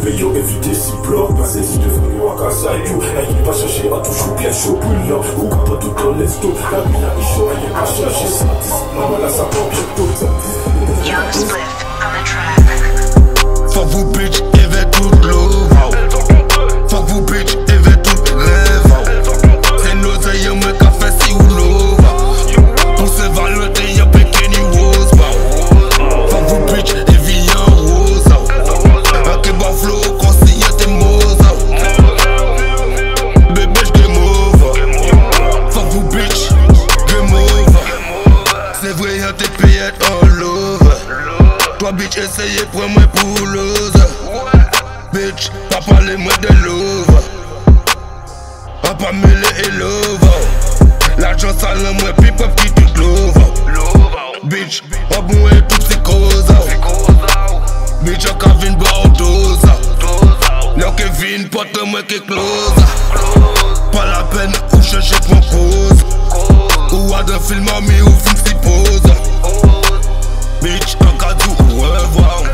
Yo éviter si bloc, passer si devant yo à casa yo. Aïe pas chercher à toujours bien chaud brûlant. Ou pas tout dans l'esto. La vie a chaud, aïe pas chercher ça. Maman là ça prend bientôt. Young Spliff on the track. Fuck vous bitch, évite toute l'eau. Fuck vous bitch, évite toute rêve. C'est nos aïeux, moi qu'a fait si ou l'eau. Pour se valoter, y'a pété ni rose. Fuck vous bitch, évite un rose. Que bon flow, conseiller tes mots. Bébé, j'game over. Fuck vous bitch, game over. C'est vrai, y'a tes payettes all over. Toi bitch, essayez pour moi pour l'ose. Bitch, pas parler moi de love. Pas mêler et love. L'argent sale moi pipe up qui tout love. Bitch, pas bon et toutes ces causes. Bitch, y'a Kevin Bordeaux. Y'a Kevin, pote moi qui close. Pas la peine ou chercher mon cause. Ou à d'un film ami ou film s'y pose. Bitch, un cadeau ou revoir.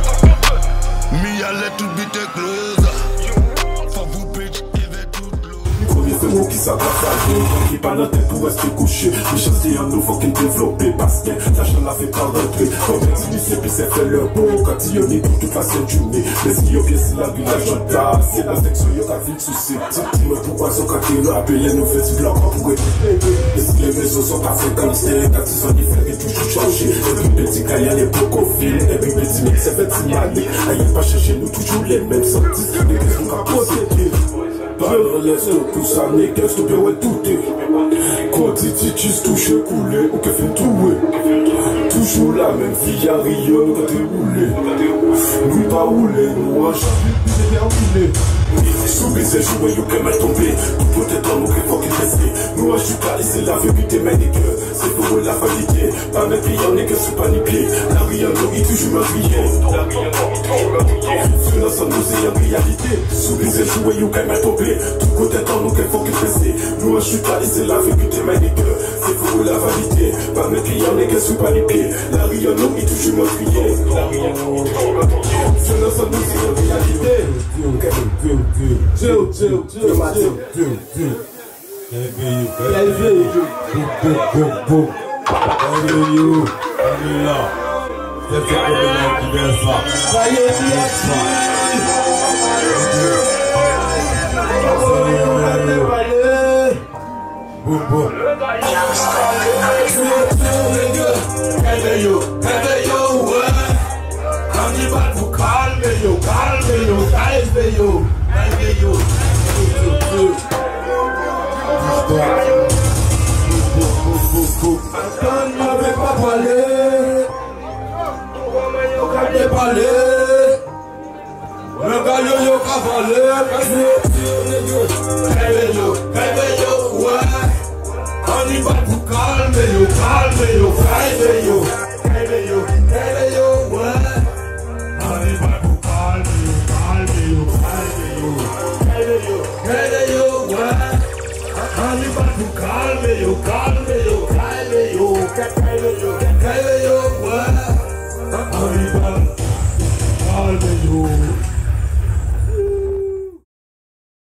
Mi allait tout bite close. Fuck vous bitch, évite tout l'eau. Premier c'est moi qui s'accapare. Qui pas dans tête pour rester couché. Les chances c'est un nouveau qui développé. Parce que l'argent l'a fait pas rentrer. Comme intimité puis c'est fait leur beau. Quand il y en est tout toute façon du nez. Mais si y'a bien si la vie l'argent tard. C'est l'affection y'a ta vie susceptible. Dis-moi pourquoi son quand t'es rappelé nous fait du bloc pour être. Et si les maisons sont pas fréquentées. Quand ils sont différents toujours changé. Et puis petit quand y'a les brocophile. Et puis petit mec c'est petit malé. Aïe pas chercher nous toujours les mêmes sorties. Les questions qu'à poser. Parle laisse tout ça n'est qu'un stopé ouais tout est. Quand tu juste touché coulé ou que fait tout toujours la même vie à Rio nous quand t'es roulé. Nous pas roulé, nous a jamais bien roulé. Sous baiser jouer yo qu'elle m'a tombé. Tout peut être nous qu'il faut qu'il reste. Nous a juste c'est la vérité mais des cœurs. C'est pour la validité. Pas mes clients n'est que sous paniqué. La Rio nous il toujours un billet. La Rio nous il toujours un billet. Sur l'ensemble nous c'est en réalité. Sous baiser jouer yo qu'elle m'a tombé. Tout peut être nous qu'il faut qu'il reste. Nous a juste c'est la vérité mais des cœurs. C'est pour la validité. Pas mes clients n'est que sous paniqué. La Rio nous il toujours un billet. La Rio nous il toujours un billet. Sur l'ensemble nous c'est en réalité. Chill. Calme-yo.